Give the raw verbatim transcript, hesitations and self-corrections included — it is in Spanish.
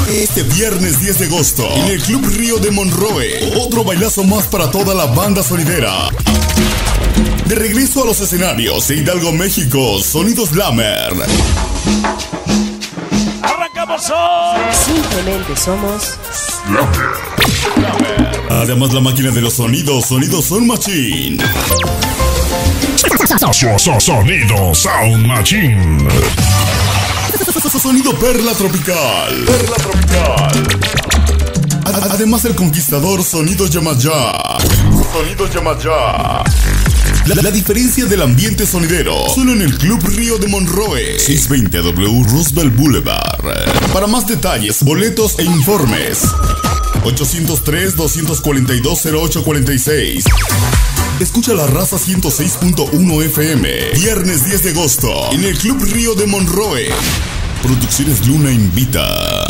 Este viernes diez de agosto, en el Club Río de Monroe, otro bailazo más para toda la banda sonidera. De regreso a los escenarios de Hidalgo, México, Sonidos Slammer. ¡Arrancamos hoy! Simplemente somos Slammer. Además, la máquina de los sonidos, Sonidos Sound Machine. Sonido Sound Machine. Sonido Perla Tropical. Perla Tropical. Además, el conquistador Sonido Yemayá. Sonido Yemayá. La, la diferencia del ambiente sonidero, solo en el Club Río de Monroe, seiscientos veinte W Roosevelt Boulevard. Para más detalles, boletos e informes, ochocientos tres, doscientos cuarenta y dos, cero ocho cuarenta y seis. Escucha La Raza ciento seis punto uno F M, viernes diez de agosto, en el Club Río de Monroe. Producciones Luna invita.